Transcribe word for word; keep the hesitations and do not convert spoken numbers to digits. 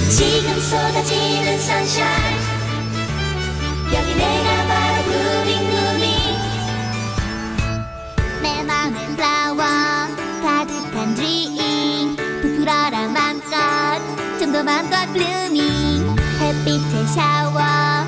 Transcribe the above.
지금 쏟아지는 sunshine 여기 내가 바로 blooming blooming 내 맘엔 flower 가득한 dream 부풀어라 맘껏 좀 더 맘껏 blooming 햇빛의 샤워